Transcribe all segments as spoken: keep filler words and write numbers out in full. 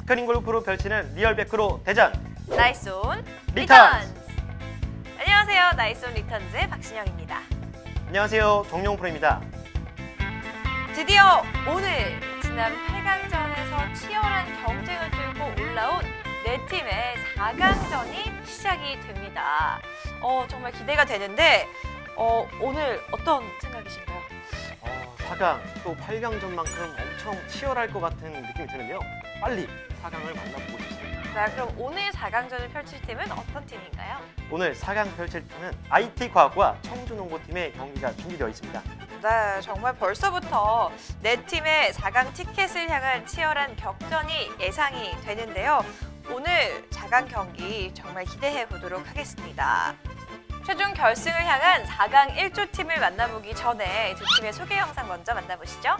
스크린 골프로 펼치는 리얼 백크로 대전 나이스온 리턴즈. 리턴즈. 안녕하세요, 나이스온 리턴즈의 박신영입니다. 안녕하세요, 정용 프로입니다. 드디어 오늘 지난 팔 강전에서 치열한 경쟁을 뚫고 올라온 네 팀의 사 강전이 시작이 됩니다. 어, 정말 기대가 되는데 어, 오늘 어떤 생각이신가요? 어, 사 강 또 팔 강전만큼 엄청 치열할 것 같은 느낌이 드는데요. 빨리 사 강을 만나보고 싶습니다. 자, 그럼 오늘 사 강전을 펼칠 팀은 어떤 팀인가요? 오늘 사 강 펼칠 팀은 아이티과학과 청주농구팀의 경기가 준비되어 있습니다. 네, 정말 벌써부터 네 팀의 사 강 티켓을 향한 치열한 격전이 예상이 되는데요. 오늘 사 강 경기 정말 기대해 보도록 하겠습니다. 최종 결승을 향한 사 강 일 조 팀을 만나보기 전에 두 팀의 소개 영상 먼저 만나보시죠.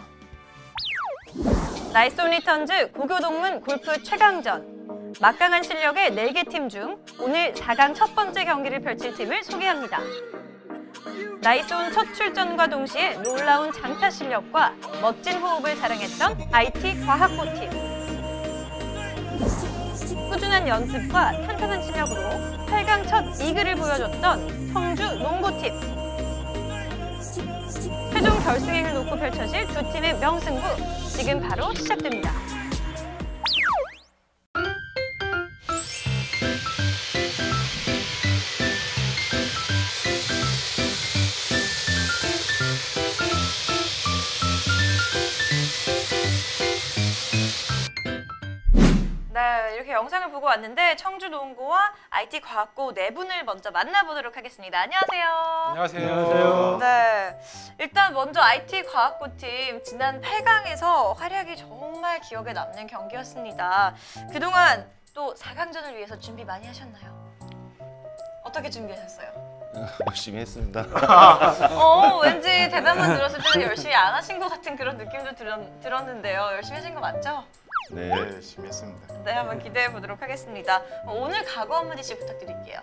나이스온 리턴즈 고교동문 골프 최강전. 막강한 실력의 네 개 팀 중 오늘 사 강 첫 번째 경기를 펼칠 팀을 소개합니다. 나이스온 첫 출전과 동시에 놀라운 장타 실력과 멋진 호흡을 자랑했던 아이티과학고팀. 꾸준한 연습과 탄탄한 실력으로 팔 강 첫 이글을 보여줬던 청주농구팀. 최종 결승행을 놓고 펼쳐질 두 팀의 명승부, 지금 바로 시작됩니다. 네, 이렇게 영상을 보고 왔는데 청주농구와 아이티과학고 네 분을 먼저 만나보도록 하겠습니다. 안녕하세요. 안녕하세요. 안녕하세요. 네, 일단 먼저 아이티과학고 팀 지난 팔 강에서 활약이 정말 기억에 남는 경기였습니다. 그동안 또 사 강전을 위해서 준비 많이 하셨나요? 어떻게 준비하셨어요? 열심히 했습니다. 어, 왠지 대답만 들었을 때는 열심히 안 하신 것 같은 그런 느낌도 들었, 들었는데요. 열심히 하신 거 맞죠? 네, 네, 열심히 했습니다. 네, 한번 기대해 보도록 하겠습니다. 오늘 각오 한마디씩 부탁드릴게요.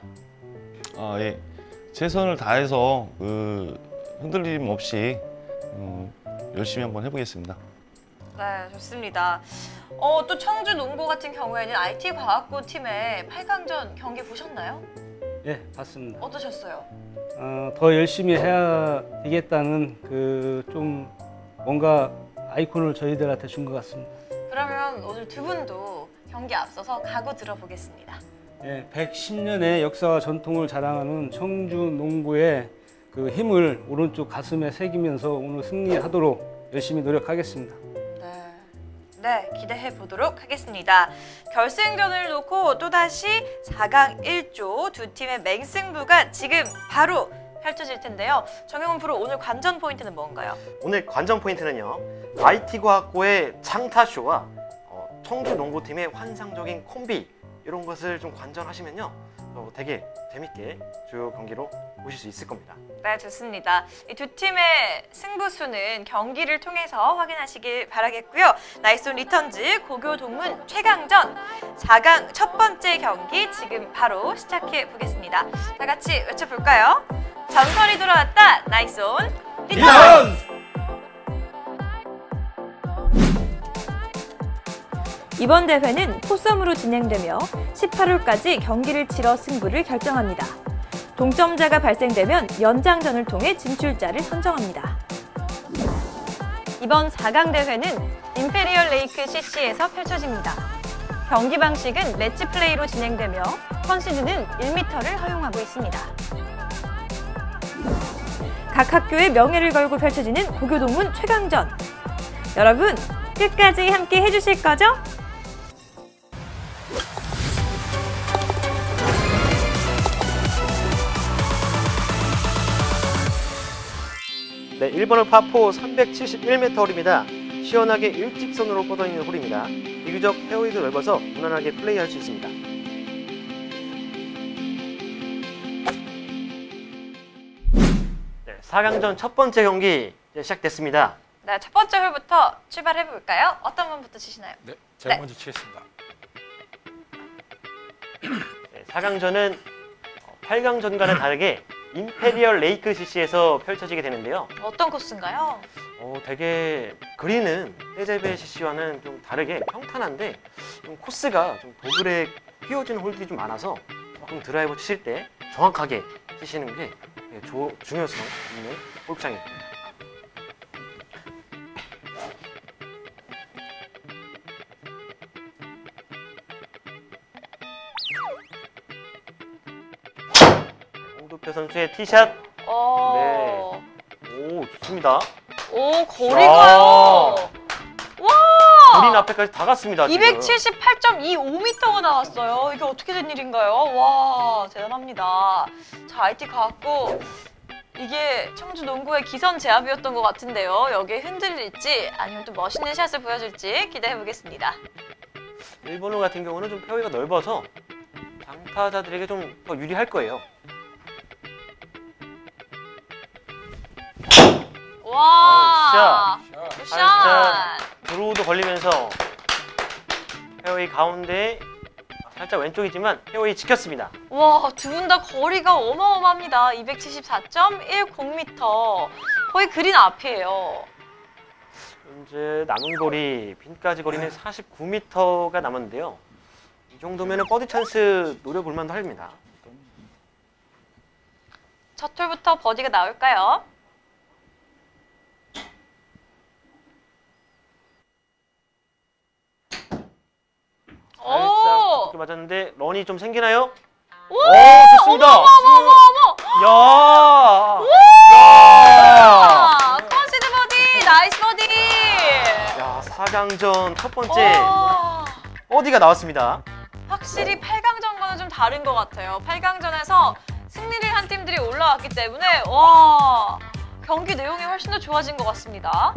아, 예, 최선을 다해서 그 흔들림 없이 음, 열심히 한번 해보겠습니다. 네, 좋습니다. 어, 또 청주 농구 같은 경우에는 아이티과학고 팀의 팔 강전 경기 보셨나요? 예, 봤습니다. 어떠셨어요? 어, 더 열심히 해야 되겠다는 그 좀 뭔가 아이콘을 저희들한테 준 것 같습니다. 그러면 오늘 두 분도 경기 앞서서 각오 들어보겠습니다. 예, 백십 년의 역사와 전통을 자랑하는 청주 농구의 그 힘을 오른쪽 가슴에 새기면서 오늘 승리하도록 열심히 노력하겠습니다. 네, 네, 기대해 보도록 하겠습니다. 결승전을 놓고 또다시 사 강 일 조 두 팀의 맹승부가 지금 바로 펼쳐질 텐데요. 정영훈 프로, 오늘 관전 포인트는 뭔가요? 오늘 관전 포인트는요, 아이티과학고의 장타쇼와 어, 청주농구팀의 환상적인 콤비, 이런 것을 좀 관전하시면요 어, 되게 재밌게 주요 경기로 보실 수 있을 겁니다. 네, 좋습니다. 이 두 팀의 승부수는 경기를 통해서 확인하시길 바라겠고요. 나이스온 리턴즈 고교동문 최강전 사 강 첫 번째 경기 지금 바로 시작해 보겠습니다. 다 같이 외쳐볼까요? 전설이 돌아왔다, 나이스온 리턴즈! 이번 대회는 포섬으로 진행되며 십팔 홀까지 경기를 치러 승부를 결정합니다. 동점자가 발생되면 연장전을 통해 진출자를 선정합니다. 이번 사 강 대회는 임페리얼 레이크 씨씨에서 펼쳐집니다. 경기 방식은 매치 플레이로 진행되며 컨시드는 일 미터를 허용하고 있습니다. 각 학교의 명예를 걸고 펼쳐지는 고교동문 최강전. 여러분, 끝까지 함께 해주실 거죠? 네, 일 번은 파포 삼백칠십일 미터 홀입니다. 시원하게 일직선으로 뻗어있는 홀입니다. 비교적 페어웨이도 넓어서 무난하게 플레이할 수 있습니다. 네, 사 강전 첫 번째 경기 이제 시작됐습니다. 네, 첫 번째 홀부터 출발해 볼까요? 어떤 분부터 치시나요? 네, 제가 네. 먼저 치겠습니다. 네, 사 강전은 팔 강전과는 다르게 임페리얼 레이크 씨씨에서 펼쳐지게 되는데요. 어떤 코스인가요? 어, 되게 그린은 헤제베 씨씨와는 좀 다르게 평탄한데 좀 코스가 좀 도그레 휘어지는 홀들이 좀 많아서 좀 드라이버 치실 때 정확하게 치시는 게 조, 중요성 있는 골프장입니다. 홍두표 선수의 티샷. 어. 오, 좋습니다. 오, 거리가요. 와! 그린 앞에까지 다 갔습니다. 지금. 이백칠십팔 점 이오 미터가 나왔어요. 이게 어떻게 된 일인가요? 와, 대단합니다. 자, 아이티 가왔고 이게 청주 농구의 기선 제압이었던 것 같은데요. 여기에 흔들릴지 아니면 또 멋있는 샷을 보여줄지 기대해 보겠습니다. 일본호 같은 경우는 좀 페어웨이가 넓어서 장타자들에게 좀 더 유리할 거예요. 와, 샷. 샷. 드로우도 걸리면서 페어웨이 가운데 살짝 왼쪽이지만 페어웨이 지켰습니다. 와, 두 분 다 거리가 어마어마합니다. 이백칠십사 점 일공 미터. 거의 그린 앞이에요. 현재 남은 거리, 핀까지 거리는 사십구 미터가 남았는데요. 이 정도면 버디 찬스 노려볼 만도 합니다. 첫 홀부터 버디가 나올까요? 살짝 두껍게 맞았는데 런이 좀 생기나요? 오, 오, 좋습니다. 어머, 어머, 어머, 어머. 야! 아, 컨시드 버디, 나이스 버디. 야, 사 강전 첫 번째 와, 버디가 나왔습니다. 확실히 팔 강전과는 좀 다른 것 같아요. 팔 강전에서 승리를 한 팀들이 올라왔기 때문에 와, 경기 내용이 훨씬 더 좋아진 것 같습니다.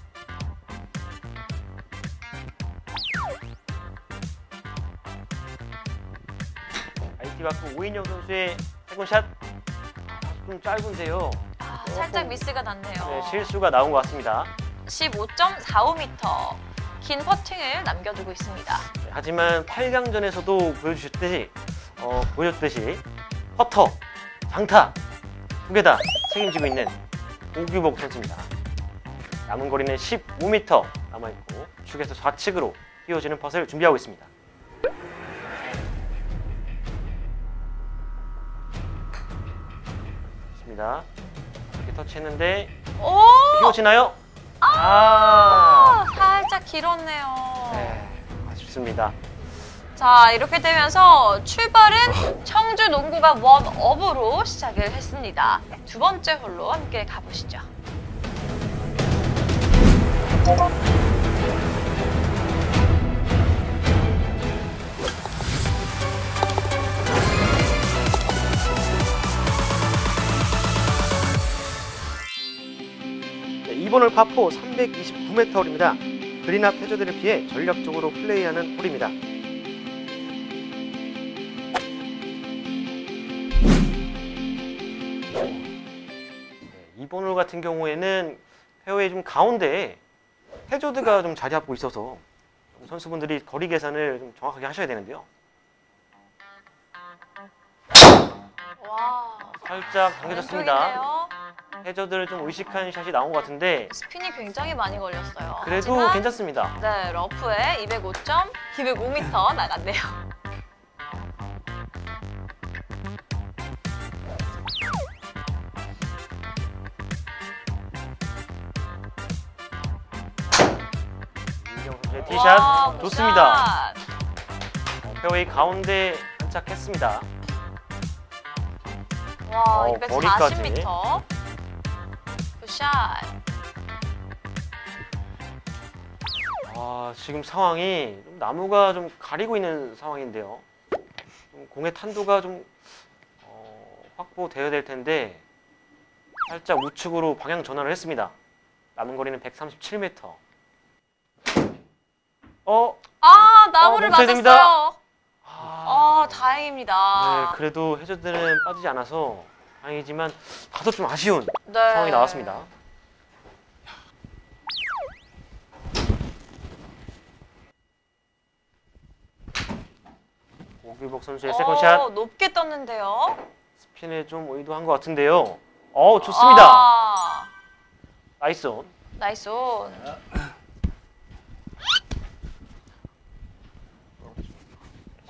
아이티 바크 오인영 선수의 세컨샷 좀 짧은데요. 아, 살짝 미스가 났네요. 네, 실수가 나온 것 같습니다. 십오 점 사오 미터. 긴 퍼팅을 남겨두고 있습니다. 네, 하지만 팔 강전에서도 보여주셨듯이 어, 보여줬듯이 퍼터, 장타 두 개 다 책임지고 있는 오규복 선수입니다. 남은 거리는 십오 미터 남아있고 축에서 좌측으로 휘어지는 퍼스를 준비하고 있습니다. 좋습니다. 이렇게 터치했는데 오! 휘어지나요? 아, 아, 살짝 길었네요. 네, 아쉽습니다. 자, 이렇게 되면서 출발은 청주 농구가 원업으로 시작을 했습니다. 두 번째 홀로 함께 가보시죠. 네, 이번 홀 파포 삼백이십구 미터 홀입니다. 그린 앞 해저들을 피해 전략적으로 플레이하는 홀입니다. 네, 이번 홀 같은 경우에는 페어웨이 좀 가운데에 해저드가 좀 자리 잡고 있어서 좀 선수분들이 거리 계산을 좀 정확하게 하셔야 되는데요. 와, 살짝 당겨졌습니다. 왼쪽인데요. 해저드를 좀 의식한 샷이 나온 것 같은데 스핀이 굉장히 많이 걸렸어요. 그래도 하지만 괜찮습니다. 네, 러프에 이백오 점 이백오 미터 나갔네요. 이경 선수의 와, 티샷 좋습니다. 굿샷. 어, 페어웨이 가운데 안착했습니다. 와, 어, 이백사십 미터. 굿샷. 아, 지금 상황이 좀 나무가 좀 가리고 있는 상황인데요. 좀 공의 탄도가 좀 어, 확보되어야 될 텐데 살짝 우측으로 방향 전환을 했습니다. 남은 거리는 백삼십칠 미터. 어? 아, 나무를 어, 멈춰야 됩니다. 맞았어요. 아, 아, 다행입니다. 네, 그래도 해저드는 빠지지 않아서 다행이지만 다소 좀 아쉬운 네. 상황이 나왔습니다. 오규복 선수의 세컨샷. 어, 높게 떴는데요. 스핀에 좀 의도한 것 같은데요. 어, 좋습니다. 아, 나이스 온. 나이스 온.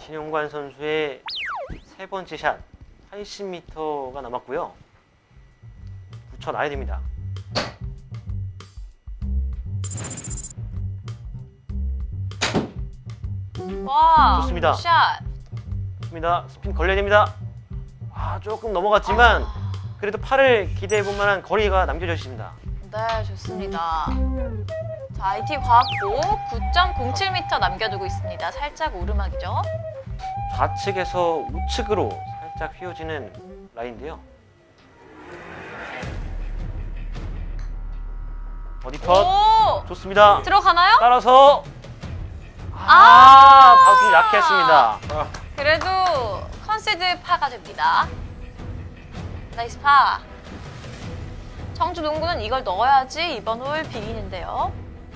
신용관 선수의 세 번째 샷 팔십 미터가 남았고요. 붙여놔야 됩니다. 와, 좋습니다. 샷. 좋습니다. 스핀 걸려야 됩니다. 아, 조금 넘어갔지만 그래도 팔을 기대해 볼 만한 거리가 남겨져 있습니다. 네, 좋습니다. 자, 아이티 과학고 구 점 공칠 미터 남겨두고 있습니다. 살짝 오르막이죠. 좌측에서 우측으로 살짝 휘어지는 라인인데요. 버디 컷. 오! 좋습니다. 들어가나요? 따라서 아! 아, 다소 약했습니다. 그래도 컨시드 파가 됩니다. 나이스 파. 청주 농구는 이걸 넣어야지 이번 홀 비기는데요.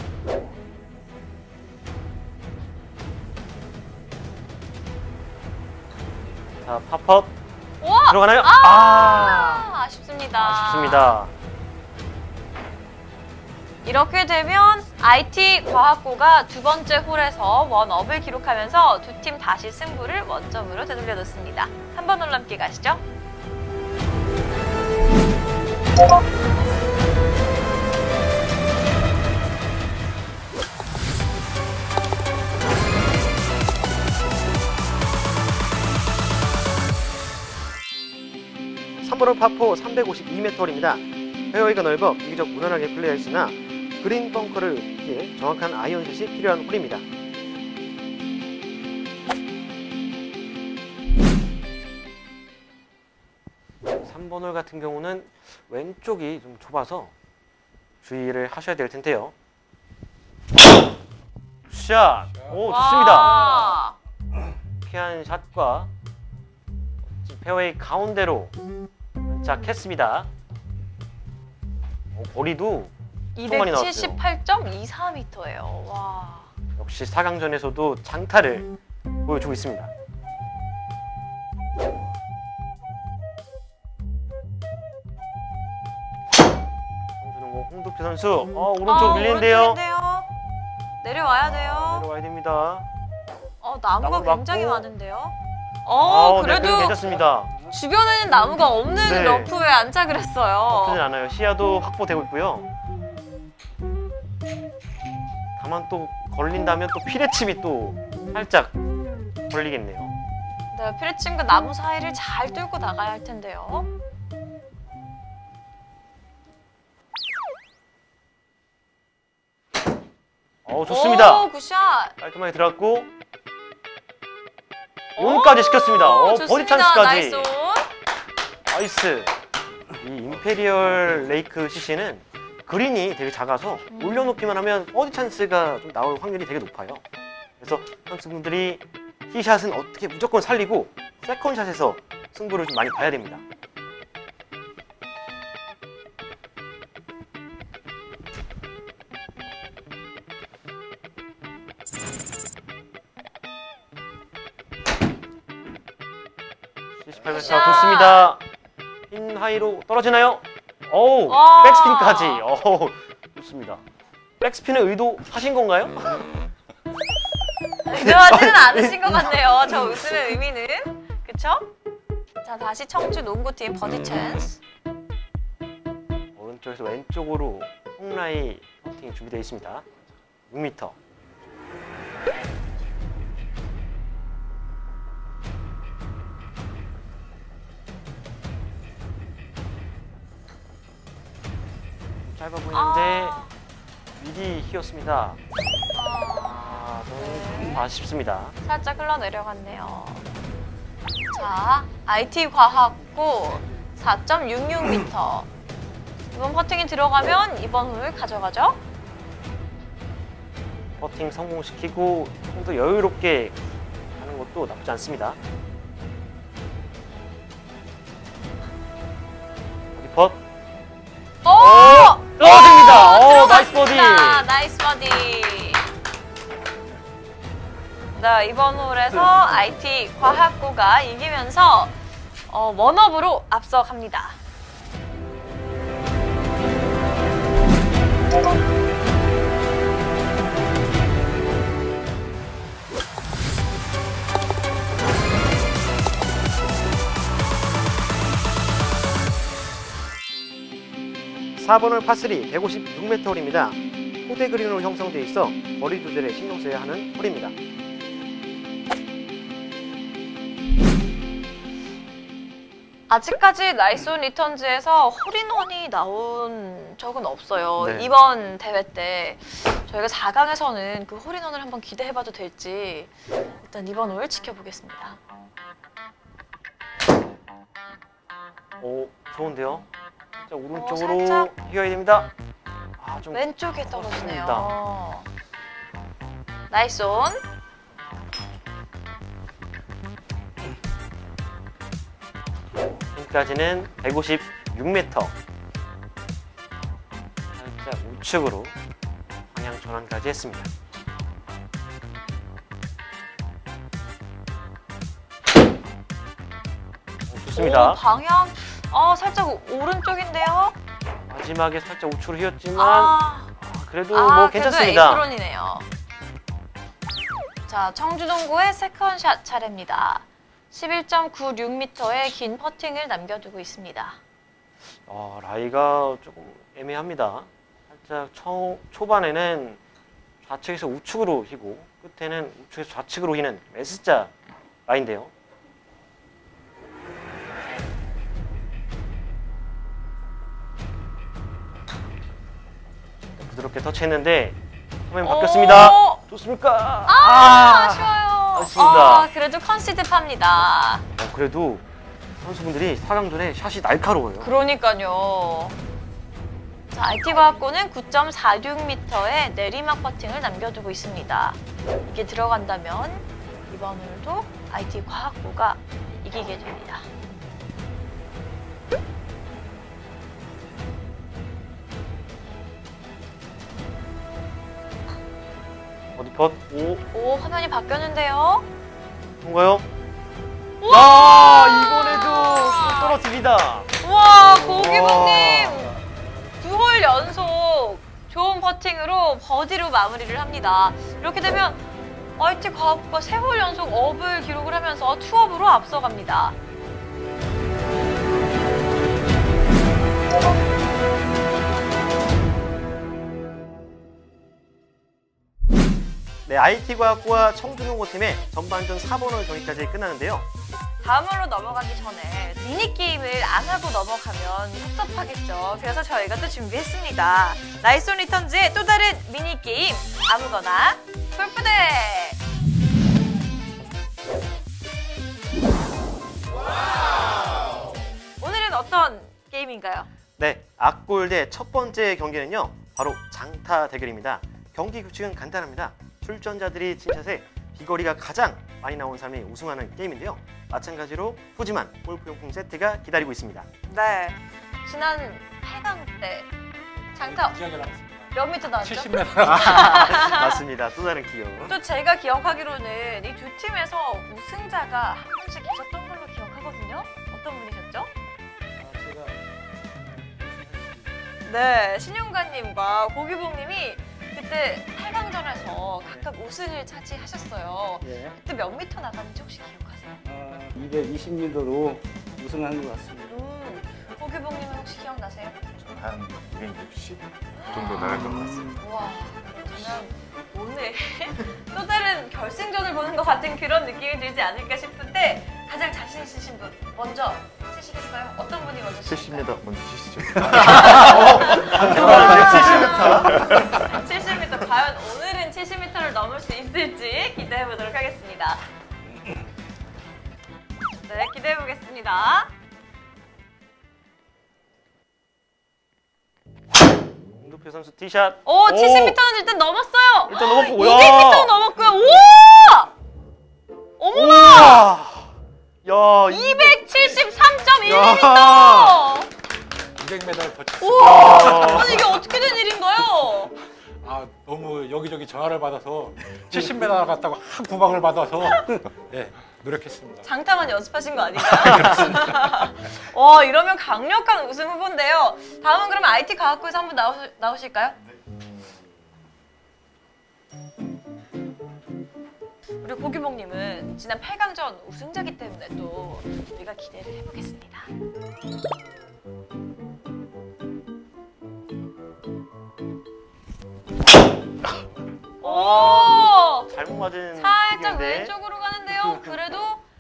자, 팝업 우와! 들어가나요? 아! 아, 아쉽습니다. 아쉽습니다. 이렇게 되면 아이티 과학고가 두 번째 홀에서 원업을 기록하면서 두 팀 다시 승부를 원점으로 되돌려 놓습니다. 한 번 놀람기 가시죠. 삼 번홀 파포 삼백오십이 미터 홀입니다. 페어웨이가 넓어 비교적 무난하게 플레이했으나 그린 벙커를 피해 정확한 아이언샷이 필요한 홀입니다. 삼 번 홀 같은 경우는 왼쪽이 좀 좁아서 주의를 하셔야 될 텐데요. 샷! 오, 좋습니다. 와. 피한 샷과 페어웨이 가운데로 안착했습니다. 오, 거리도 많이 나왔어요. 이백칠십팔 점 이사 미터예요. 와. 역시 사 강전에서도 장타를 보여주고 있습니다. 청주농구 홍두표 선수, 어, 오른쪽 어, 밀리는데요. 오른쪽인데요. 내려와야 돼요. 내려와야 됩니다. 어, 나무가 나무 맞고. 굉장히 많은데요. 어, 어, 네, 그래도 괜찮습니다. 주변에는 나무가 없는 네. 러프에 안착을 했어요. 나쁘진 않아요. 시야도 확보되고 있고요. 다만 또 걸린다면 또 피레침이 또 살짝 걸리겠네요. 네, 피레침과 나무 사이를 잘 뚫고 나가야 할 텐데요. 어, 좋습니다. 오, 굿샷. 깔끔하게 들어갔고 온까지 시켰습니다. 어, 버디 좋습니다. 찬스까지. 나이스 온. 나이스. 이 임페리얼 레이크 씨씨는 그린이 되게 작아서 올려놓기만 하면 버디 찬스가 좀 나올 확률이 되게 높아요. 그래서 선수분들이 티샷은 어떻게 무조건 살리고 세컨샷에서 승부를 좀 많이 봐야 됩니다. 칠십팔 번 차 좋습니다. 인 하이로 떨어지나요? 어우, 와. 백스핀까지. 어우, 좋습니다. 백스핀을 의도하신 건가요? 의도하지는 않으신 것 같네요. 저 웃음의 의미는. 그쵸? 자, 다시 청주 농구팀 버디 찬스. 오른쪽에서 왼쪽으로 홈라이 퍼팅이 준비되어 있습니다. 육 미터. 짧아 보이는데 아, 미리 휘었습니다. 아, 아, 좀 아쉽습니다. 살짝 흘러내려갔네요. 자, 아이티 과학고 사 점 육육 미터. 이번 퍼팅이 들어가면 이번 홀 가져가죠? 퍼팅 성공시키고 좀 더 여유롭게 하는 것도 나쁘지 않습니다. 버디 펫. 오! 오! 떨어집니다. 오, 오, 나이스 버디. 들어갔습니다. 나이스 버디. 네, 이번 홀에서 아이티 과학고가 이기면서 어, 원업으로 앞서갑니다. 사 번 홀 파삼 백오십육 미터 홀입니다. 토대 그린으로 형성되어 있어 거리 조절에 신경 써야 하는 홀입니다. 아직까지 나이스온 리턴즈에서 홀인원이 나온 적은 없어요. 네. 이번 대회 때 저희가 사 강에서는 그 홀인원을 한번 기대해봐도 될지 일단 이번 홀 지켜보겠습니다. 오, 좋은데요? 자, 오른쪽으로 어, 살짝. 휘어야 됩니다. 아, 좀 왼쪽에 떨어지네요. 나이스온. 지금까지는 백오십육 미터. 살짝 우측으로 방향 전환까지 했습니다. 오, 좋습니다. 오, 방향 아 살짝 오른쪽인데요. 마지막에 살짝 우측으로 휘었지만 아, 아, 그래도 아 뭐 그래도 괜찮습니다. 에이프론이네요. 자, 청주농구의 세컨샷 차례입니다. 십일 점 구육 미터의 긴 퍼팅을 남겨두고 있습니다. 어, 라이가 조금 애매합니다. 살짝 초, 초반에는 좌측에서 우측으로 휘고 끝에는 우측에서 좌측으로 휘는 S자 라인인데요. 부드럽게 터치했는데 화면 바뀌었습니다. 오! 좋습니까? 아, 아쉬워요. 아쉽습니다. 아, 그래도 컨시드 팝니다. 어, 그래도 선수분들이 사 강전에 샷이 날카로워요. 그러니까요. 자, 아이티과학고는 구 점 사육 미터의 내리막 퍼팅을 남겨두고 있습니다. 이게 들어간다면 이번 홀도 아이티과학고가 이기게 됩니다. 어디 펫? 오, 오, 화면이 바뀌었는데요. 뭔가요? 우와! 야, 이번에도 또 떨어집니다. 우와, 고기봉님 두 홀 연속 좋은 퍼팅으로 버디로 마무리를 합니다. 이렇게 되면 아이티과학고가 세 홀 연속 업을 기록을 하면서 투업으로 앞서갑니다. 네, 아이티과학고와 청주농구팀의 전반전 사 번 홀 경기까지 끝나는데요. 다음으로 넘어가기 전에 미니게임을 안 하고 넘어가면 섭섭하겠죠. 그래서 저희가 또 준비했습니다. 나이스온 리턴즈의 또 다른 미니게임 아무거나 골프대! 오늘은 어떤 게임인가요? 네, 악골대 첫 번째 경기는요, 바로 장타 대결입니다. 경기 규칙은 간단합니다. 출전자들이 친 샷에 비거리가 가장 많이 나온 사람이 우승하는 게임인데요. 마찬가지로 푸짐한 골프용품 세트가 기다리고 있습니다. 네, 지난 팔 강 때 장타 기억이 나왔습니다. 몇 미터 나왔죠? 칠십 미터. 맞습니다. 또 다른 기억. 또 제가 기억하기로는 이 두 팀에서 우승자가 한 분씩 계셨던 걸로 기억하거든요. 어떤 분이셨죠? 네, 신용관님과 고기봉님이 그때 팔 강전에서 각각 우승을 차지하셨어요. 예. 그때 몇 미터 나갔는지 혹시 기억하세요? 아, 이백이십 미터로 우승한 것 같습니다. 음, 고기봉님은 혹시 기억나세요? 한 이백육십 정도 나갈 것 같습니다. 와, 저는 오늘 또 다른 결승전을 보는 것 같은 그런 느낌이 들지 않을까 싶은데 가장 자신 있으신 분 먼저 치시겠어요? 어떤 분이 먼저 칠십 치실까요? 미터 먼저 치시죠. 칠십 미터 과연 오늘은 칠십 미터를 넘을 수 있을지 기대해 보도록 하겠습니다. 네, 기대해 보겠습니다. 홍두표 선수 티샷. 오, 칠십 미터는 일단 넘었어요. 일단 넘었고, 이백 야. 미터 넘었고요. 우와! 어머나! 야, 이백칠십삼 점 일 야. 미터! 이백 미터를 거쳤습니다. 우와! 아니 이게 어떻게 된 일인가요? 아, 너무 여기저기 전화를 받아서 칠십 미터 갔다고 한 구박을 받아서 네, 노력했습니다. 장타만 연습하신 거 아닌가요? 와, 이러면 강력한 우승 후보인데요. 다음은 그러면 아이티과학고에서 한번 나오, 나오실까요? 우리 고규봉님은 지난 팔 강전 우승자기 때문에 또 우리가 기대를 해보겠습니다. 오! 잘못 맞은 살짝 킥인데. 왼쪽으로 가는데요. 그래도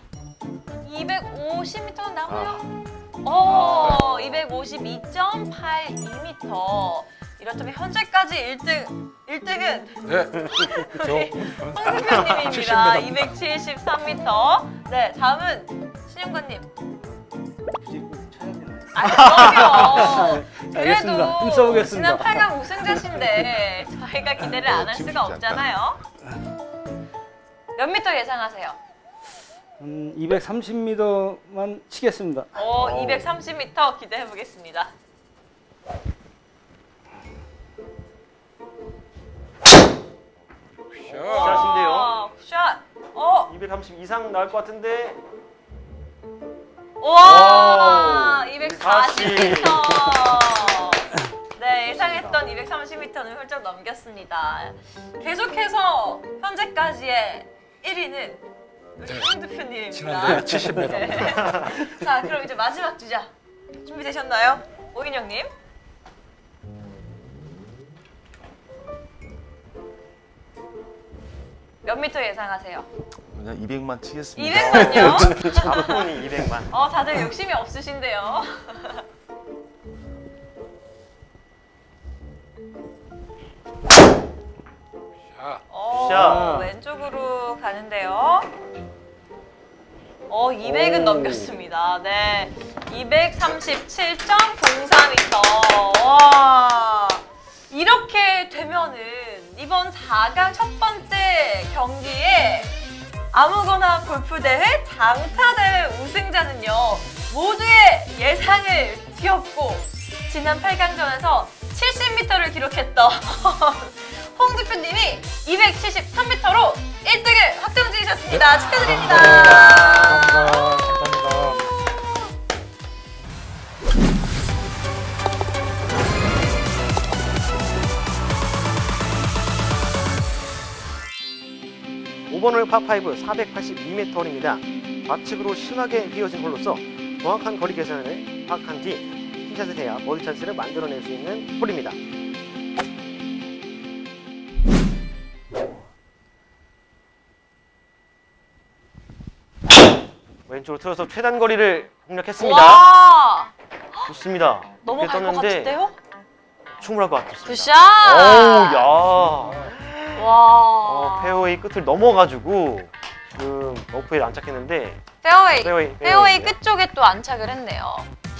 이백오십 미터는 나고요. 아. 오, 이백오십이 점 팔이 미터. 이렇다면 현재까지 일 등, 일 등은 네. 그렇죠. 홍승표님입니다. 칠십 미터. 이백칠십삼 미터. 네, 다음은 신영관님. 굳이 꼭 쳐야 되나요? 아, 그럼요. 알겠습니다. 그래도 힘써보겠습니다. 지난 팔 강 우승자신데 저희가 기대를 안 할 지금 수가 쉽지 없잖아요. 몇 미터 예상하세요? 음, 이백삼십 미터만 치겠습니다. 오, 이백삼십 미터 기대해 보겠습니다. 샷인데요. 어, 샷. 어, 이백삼십 이상 나올 것 같은데. 와, 오, 이백사십 미터. 이백사십. 네, 예상했던 이백삼십 미터는 훌쩍 넘겼습니다. 계속해서 현재까지의 일 위는 홍 대표님입니다. 지난주에 칠십 미터. 네. 자, 그럼 이제 마지막 주자 준비되셨나요? 오인영님. 몇 미터 예상하세요? 그냥 이백만 치겠습니다. 이백만요? 자본이 이백만. 어, 다들 욕심이 없으신데요. 자, 어, 샷. 왼쪽으로 가는데요. 어, 이백은 오. 넘겼습니다. 네. 이백삼십칠 점 공사 미터. 와. 이렇게 되면은 이번 사 강 첫 번째 경기에 아무거나 골프 대회 장타 대회 우승자는요. 모두의 예상을 뒤엎고 지난 팔 강전에서 칠십 미터를 기록했던 홍 대표님이 이백칠십삼 미터로 일 등을 확정 지으셨습니다. 축하드립니다. 감사합니다. 감사합니다. 오 번 홀 파파이브 사백팔십이 미터 홀입니다. 좌측으로 심하게 휘어진 홀로서 정확한 거리 계산을 파악한 뒤 티샷을 해야 버디 찬스를 만들어낼 수 있는 홀입니다. 왼쪽으로 틀어서 최단 거리를 공략했습니다. 와, 좋습니다. 넘어갈 것 떴는데 같은데요? 충분할 것 같습니다. 굿샷! 어우, 야. 와. 어, 페어웨이 끝을 넘어가지고 지금 러프에 안착했는데 페어웨이, 페어웨이, 페어웨이 페어웨이요. 끝쪽에 또 안착을 했네요.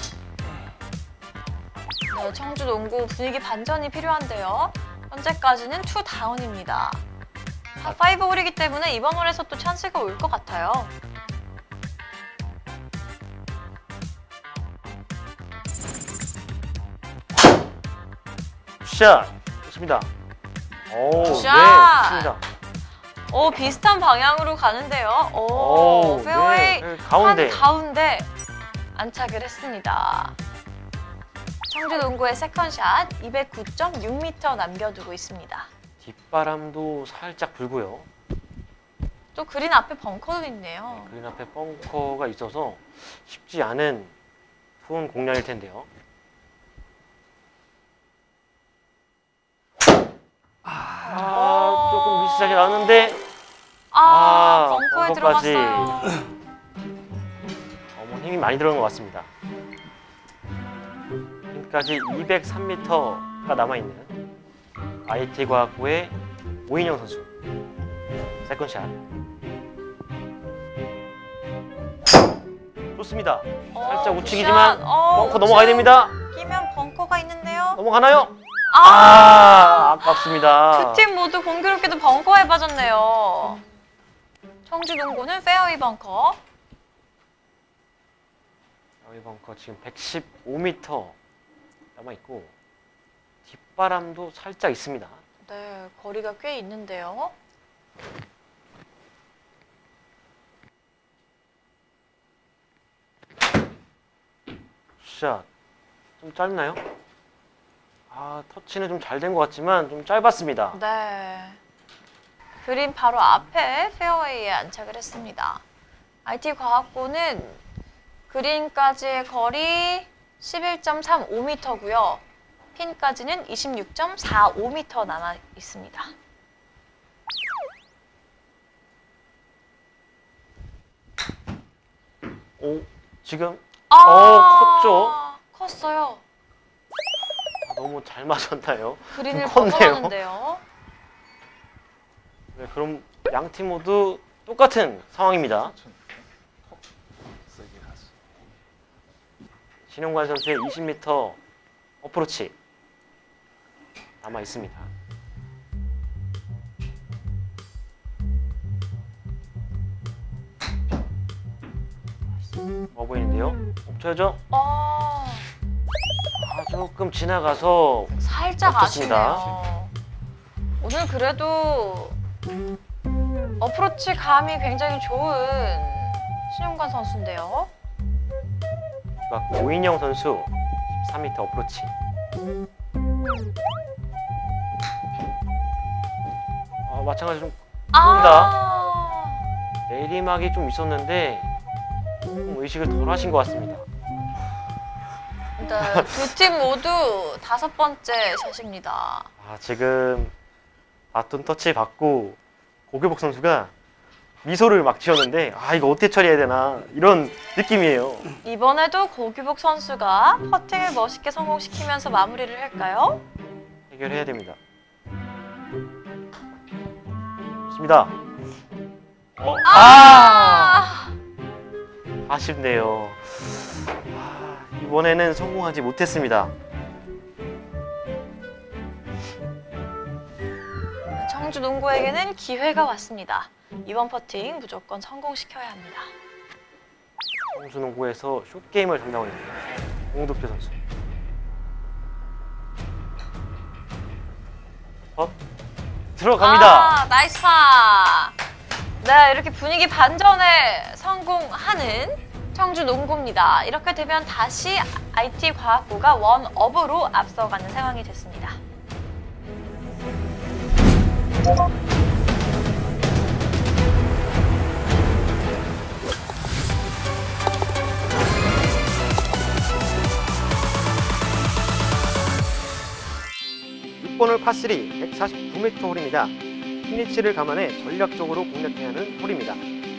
네, 청주 농구 분위기 반전이 필요한데요. 현재까지는 투 다운입니다. 파이브 홀이기 때문에 이번 홀에서 또 찬스가 올 것 같아요. 샷 좋습니다. 오, 네, 샷! 좋습니다. 오, 비슷한 방향으로 가는데요. 오, 오, 페어웨이 네, 가운데. 한 가운데 안착을 했습니다. 청주 농구의 세컨샷 이백구 점 육 미터 남겨두고 있습니다. 뒷바람도 살짝 불고요. 또 그린 앞에 벙커도 있네요. 그린 앞에 벙커가 있어서 쉽지 않은 투혼 공략일 텐데요. 아, 조금 미스작이 나왔는데 아, 아, 벙커에 벙커까지. 들어갔어요. 어머, 힘이 많이 들어간 것 같습니다. 지금까지 이백삼 미터가 남아있는 아이티 과학부의 오인영 선수 세컨샷 좋습니다. 살짝 어, 우측이지만 굿샷. 어, 벙커 넘어가야 됩니다. 끼면 벙커가 있는데요. 넘어가나요? 아, 아, 아깝습니다. 두 팀 모두 공교롭게도 벙커에 빠졌네요. 청주 농구는 페어웨이 벙커. 여기 벙커 지금 백십오 미터 남아있고 뒷바람도 살짝 있습니다. 네, 거리가 꽤 있는데요. 샷. 좀 짧나요? 아, 터치는 좀 잘 된 것 같지만 좀 짧았습니다. 네. 그린 바로 앞에 페어웨이에 안착을 했습니다. 아이티 과학고는 그린까지의 거리 십일 점 삼오 미터고요. 핀까지는 이십육 점 사오 미터 남아 있습니다. 오, 지금 아, 어, 컸죠? 컸어요. 아, 너무 잘 맞았나요? 그린을 컸네요. 벗어나는데요. 네, 그럼 양 팀 모두 똑같은 상황입니다. 세게 가지. 신용관 선수의 이십 미터 어프로치 남아 있습니다. 어 보이는데요? 멈춰야죠. 어, 아, 조금 지나가서 살짝 멈췄습니다. 아쉽네요. 오늘 그래도 어프로치 감이 굉장히 좋은 신용관 선수인데요. 막 오인영 선수 십삼 미터 어프로치. 아, 마찬가지로 좀 아, 내리막이 좀 있었는데 좀 의식을 덜 하신 것 같습니다. 네, 두 팀 모두 다섯 번째 샷입니다. 아, 지금 바톤 터치 받고 고교복 선수가 미소를 막 지었는데 아 이거 어떻게 처리해야 되나 이런 느낌이에요. 이번에도 고규복 선수가 퍼팅을 멋있게 성공시키면서 마무리를 할까요? 해결해야 됩니다. 좋습니다. 어, 아! 아쉽네요. 아, 이번에는 성공하지 못했습니다. 청주 농구에게는 기회가 왔습니다. 이번 퍼팅 무조건 성공시켜야 합니다. 청주농구에서 숏게임을 담당하고 있는 홍두표 선수. 어? 들어갑니다. 아, 나이스 파! 네, 이렇게 분위기 반전에 성공하는 청주 농구입니다. 이렇게 되면 다시 아이티과학고가 원업으로 앞서가는 상황이 됐습니다. 육 번홀 파삼 백사십구 미터 홀입니다. 피니치를 감안해 전략적으로 공략해야 하는 홀입니다.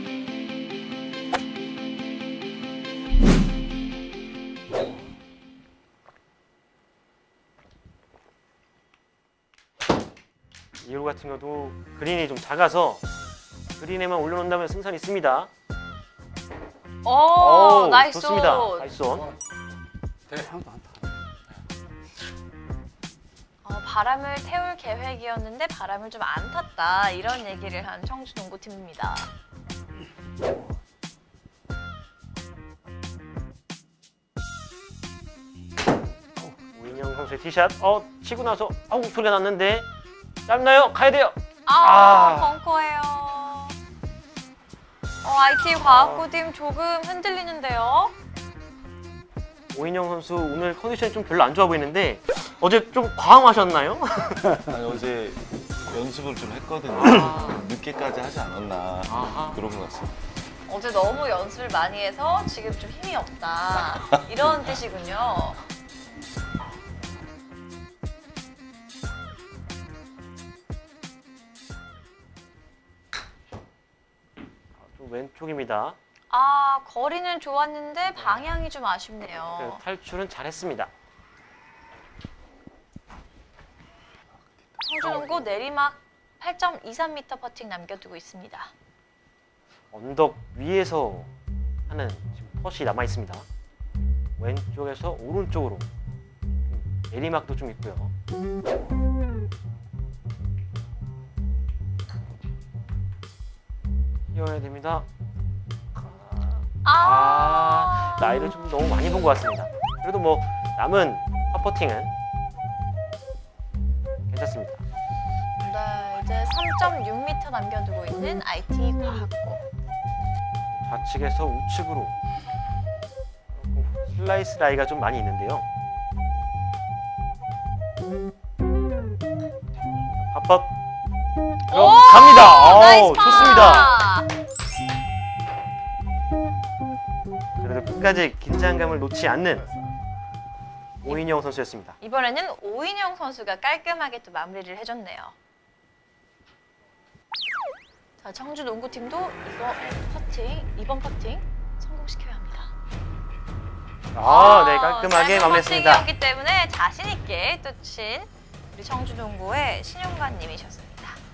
이 홀 같은 경우도 그린이 좀 작아서 그린에만 올려놓는다면 승산이 있습니다. 오, 어우, 나이스 좋습니다. 온. 나이스 온. 네. 하나도 안 타. 어, 바람을 태울 계획이었는데 바람을 좀 안 탔다 이런 얘기를 한 청주 농구팀입니다. 오인영 선수의 티샷. 어, 치고 나서 아우 소리가 났는데 짧나요? 가야 돼요. 아, 아. 벙커예요. 어, 아이티과학고팀 조금 흔들리는데요. 오인영 선수 오늘 컨디션이 좀 별로 안 좋아 보이는데 어제 좀 과음하셨나요? 아니 어제 연습을 좀 했거든요. 늦게까지 하지 않았나 아하. 그런 것 같습니다. 어제 너무 연습을 많이 해서 지금 좀 힘이 없다 이런 뜻이군요. 좀 왼쪽입니다. 아, 거리는 좋았는데 방향이 좀 아쉽네요. 탈출은 잘했습니다. 청주농구 내리막 팔 점 이삼 미터 퍼팅 남겨두고 있습니다. 언덕 위에서 하는 지금 펫이 남아 있습니다. 왼쪽에서 오른쪽으로 좀 내리막도 좀 있고요. 뛰어야 됩니다. 아, 나이를 좀 너무 많이 본 것 같습니다. 그래도 뭐 남은 팝퍼팅은 괜찮습니다. 네, 이제 삼 점 육 미터 남겨두고 있는 아이티과학고. 좌측에서 우측으로 슬라이스 라이가 좀 많이 있는데요. 팝업 들어갑니다. 나이스 오, 파! 좋습니다. 그래도 끝까지 긴장감을 놓지 않는 오인영 선수였습니다. 이번에는 오인영 선수가 깔끔하게 또 마무리를 해줬네요. 자, 청주 농구팀도 이거 퍼팅, 이번 퍼팅 성공시켜야 합니다. 아, 네, 깔끔하게 짧은 마무리했습니다. 퍼팅이었기 때문에 자신 있게 또 친 우리 청주농구의 신용관님이셨습니다.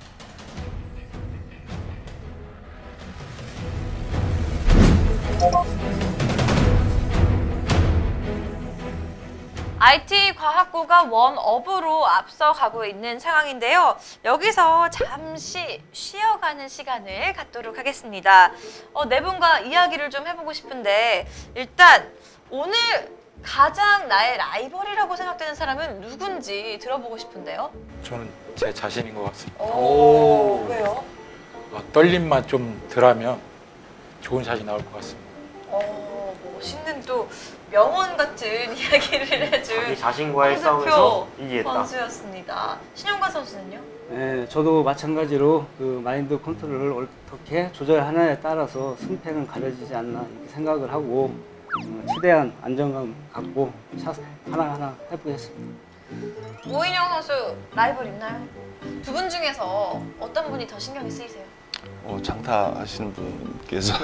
아이티 과학고가 원업으로 앞서가고 있는 상황인데요. 여기서 잠시 쉬어가는 시간을 갖도록 하겠습니다. 어, 네 분과 이야기를 좀 해보고 싶은데 일단 오늘 가장 나의 라이벌이라고 생각되는 사람은 누군지 들어보고 싶은데요. 저는 제 자신인 것 같습니다. 오, 왜요? 어, 떨림만 좀 덜하면 좋은 샷이 나올 것 같습니다. 어, 멋있는 또 명언 같은 이야기를 해준 자기 자신과의 홍수표 싸움에서 이기겠다. 선수였습니다. 신용관 선수는요? 네, 저도 마찬가지로 그 마인드 컨트롤을 어떻게 조절하느냐에 따라서 승패는 가려지지 않나 이렇게 생각을 하고 어, 최대한 안정감 갖고 샷 하나하나 해보겠습니다. 오인영 선수 라이벌 있나요? 두 분 중에서 어떤 분이 더 신경이 쓰이세요? 어, 장타 하시는 분께서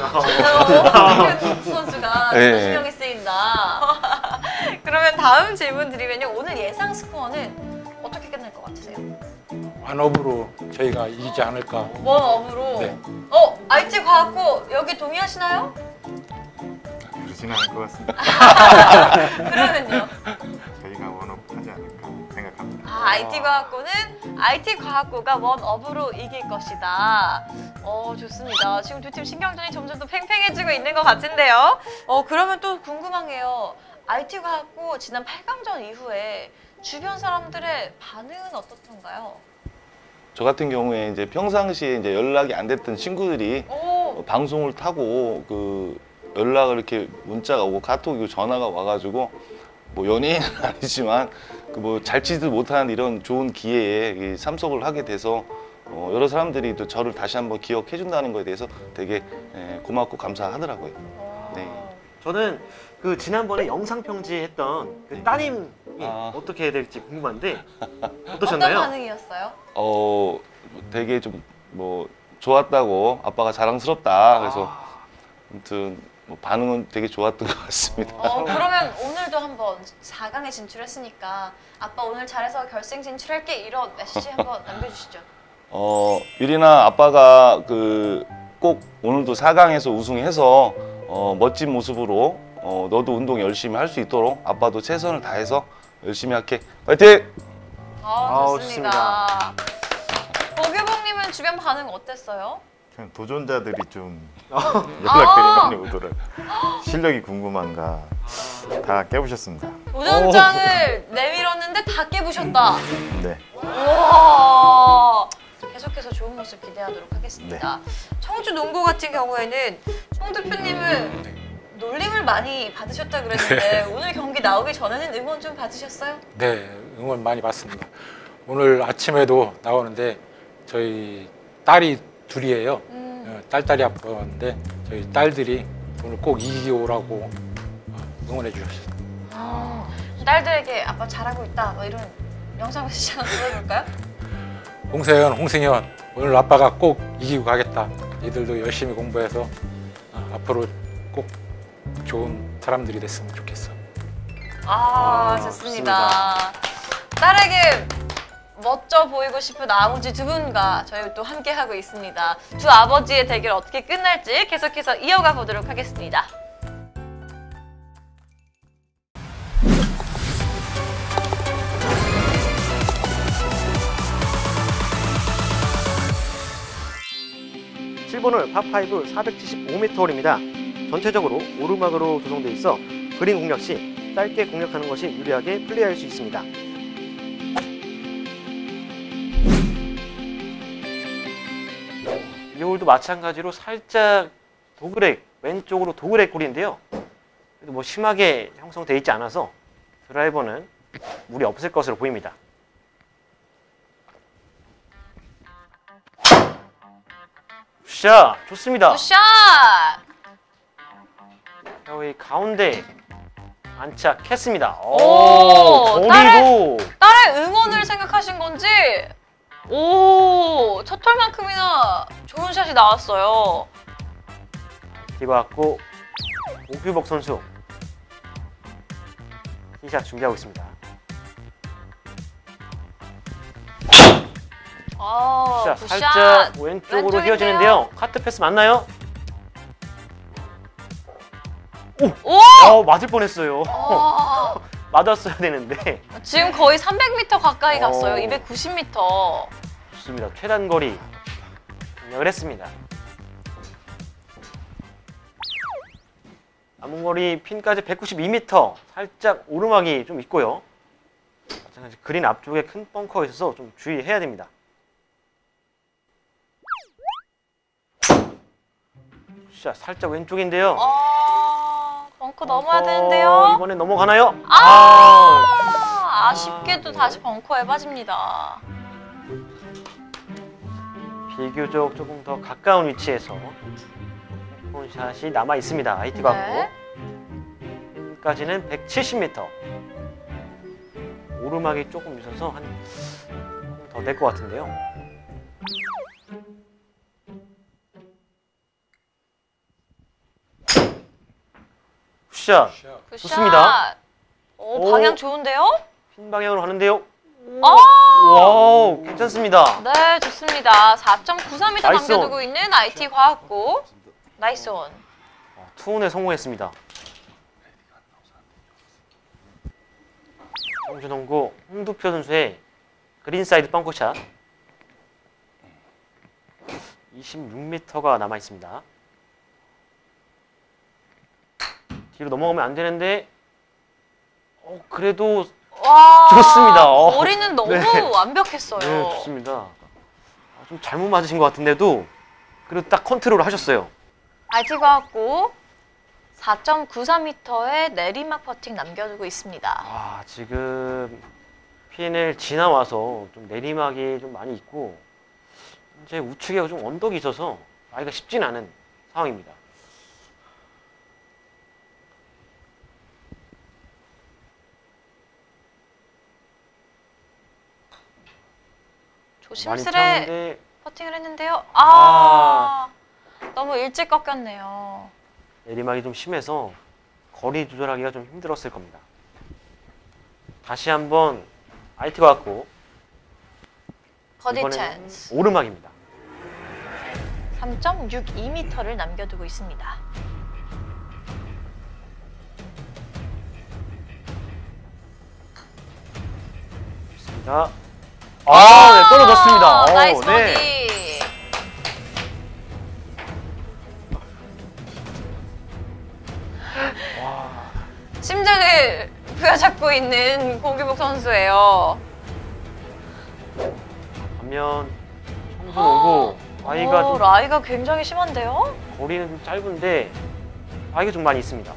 오인영 선수가 네. 더 신경이 쓰인다. 그러면 다음 질문 드리면요. 오늘 예상 스코어는 어떻게 끝날 것 같으세요? 완업으로 저희가 이기지 않을까. 원업으로. 네. 어, 아이티 과학고 여기 동의하시나요? 그러지는 않을 것 같습니다. 그러면요. 저희가 원업하지 않을까 생각합니다. 아, 아이티 과학고는 아이티 과학고가 원업으로 이길 것이다. 어, 좋습니다. 지금 두 팀 신경전이 점점 더 팽팽해지고 있는 것 같은데요. 어, 그러면 또 궁금한 게요. 아이티 과학고 지난 팔 강전 이후에 주변 사람들의 반응은 어떻던가요? 저 같은 경우에 이제 평상시에 이제 연락이 안 됐던 친구들이 오, 방송을 타고 그 연락을 이렇게 문자가 오고 카톡이고 전화가 와가지고 뭐 연예인은 아니지만 그 뭐 잘 치지도 못하는 이런 좋은 기회에 이 참석을 하게 돼서 어 여러 사람들이 또 저를 다시 한번 기억해 준다는 거에 대해서 되게 예, 고맙고 감사하더라고요. 어. 네. 저는 그 지난번에 영상 편지했던 그 따님이 아. 어떻게 될지 궁금한데 어떤 어떠셨나요? 반응이었어요? 어 되게 좀 뭐 좋았다고 아빠가 자랑스럽다 그래서 아, 아무튼 뭐 반응은 되게 좋았던 것 같습니다. 어, 그러면 오늘도 한번 사 강에 진출했으니까 아빠 오늘 잘해서 결승 진출할게 이런 메시지 한번 남겨주시죠. 어 유리나 아빠가 그 꼭 오늘도 사 강에서 우승해서 어, 멋진 모습으로 어, 너도 운동 열심히 할 수 있도록 아빠도 최선을 다해서 열심히 할게. 파이팅! 아, 아우, 좋습니다. 고규봉님은 주변 반응 어땠어요? 그냥 도전자들이 좀 아. 연락들이 많이 오더라고요. 실력이 궁금한가 다 깨부셨습니다. 도전장을 내밀었는데 다 깨부셨다. 네. 우와. 계속해서 좋은 모습 기대하도록 하겠습니다. 청주 농구 같은 경우에는 송 대표님은 놀림을 많이 받으셨다 그랬는데 오늘 경기 나오기 전에는 응원 좀 받으셨어요? 네, 응원 많이 받습니다. 오늘 아침에도 나오는데 저희 딸이 둘이에요. 음. 어, 딸딸이 아빠인데 저희 딸들이 오늘 꼭 이기오라고 응원해 주셨어요. 아, 딸들에게 아빠 잘하고 있다 뭐 이런 영상 메시지 하나 보내볼까요? 홍세현, 홍승현 오늘 아빠가 꼭 이기고 가겠다. 이들도 열심히 공부해서 어, 앞으로 꼭 좋은 사람들이 됐으면 좋겠어. 아, 아, 좋습니다. 딸에게 멋져 보이고 싶은 아버지 두 분과 저희 또 함께 하고 있습니다. 두 아버지의 대결 어떻게 끝날지 계속해서 이어가 보도록 하겠습니다. 칠 번 홀 파파이브 사백칠십오 미터 홀입니다. 전체적으로 오르막으로 조성되어 있어 그린 공략 시 짧게 공략하는 것이 유리하게 플레이할 수 있습니다. 이 홀도 마찬가지로 살짝 도그렉, 왼쪽으로 도그렉 홀인데요. 그래도 뭐 심하게 형성되어 있지 않아서 드라이버는 무리 없을 것으로 보입니다. 샷! 좋습니다. 굿샷! 여기 가운데 안착했습니다. 오, 오, 거리도 딸의 응원을 생각하신 건지 오, 첫 홀만큼이나 좋은 샷이 나왔어요. 뒤가 왔고 오규복 선수 티샷 준비하고 있습니다. 어, 자, 굿샷. 살짝 왼쪽으로 왼쪽인데요? 휘어지는데요. 카트 패스 맞나요? 오! 어, 맞을 뻔했어요. 어, 맞았어야 되는데. 지금 거의 삼백 미터 가까이 갔어요. 어. 이백구십 미터. 좋습니다. 최단 거리 공략을 했습니다. 남은 거리 핀까지 백구십이 미터. 살짝 오르막이 좀 있고요. 마찬가지 그린 앞쪽에 큰 벙커가 있어서 좀 주의해야 됩니다. 자, 살짝 왼쪽인데요. 어, 벙커 넘어야 벙커 되는데요. 이번엔 넘어가나요? 아, 아쉽게도 다시 벙커에 빠집니다. 비교적 조금 더 가까운 위치에서 샷이 남아 있습니다. 아이티 네. 같고 까지는 백칠십 미터. 오르막이 조금 있어서 한 더 될 것 같은데요. 굿샷. 굿샷. 좋습니다. 오, 오. 방향 좋은데요? 핀 방향으로 가는데요. 아, 와우, 괜찮습니다. 네, 좋습니다. 사 점 구삼 미터 나이스 남겨두고 온. 있는 아이티 과학고. 나이스 온. 어, 투혼에 성공했습니다. 청주농구 홍두표 선수의 그린사이드 벙커샷. 이십육 미터가 남아 있습니다. 뒤로 넘어가면 안 되는데, 어, 그래도 와, 좋습니다. 어. 거리는 너무 네. 완벽했어요. 네, 좋습니다. 아, 좀 잘못 맞으신 것 같은데도 그래도 딱 컨트롤을 하셨어요. 아이티 과학고 사 점 구삼 미터의 내리막 퍼팅 남겨두고 있습니다. 아, 지금 핀을 지나와서 좀 내리막이 좀 많이 있고 이제 우측에 좀 언덕이 있어서 나기가 쉽진 않은 상황입니다. 많이 조심스레 쳤는데 퍼팅을 했는데요. 아, 너무 일찍 꺾였네요. 내리막이 좀 심해서 거리 조절하기가 좀 힘들었을 겁니다. 다시 한번 아이티가 왔고 버디 이번에는 찬스. 오르막입니다. 삼 점 육이 미터를 남겨두고 있습니다. 좋습니다. 아, 네, 떨어졌습니다. 오, 나이스 네. 버디. 심장을 부여잡고 있는 공규복 선수예요. 반면 청주농구 아이가 오, 좀 라이가 굉장히 심한데요? 거리는 좀 짧은데 아이가 좀 많이 있습니다.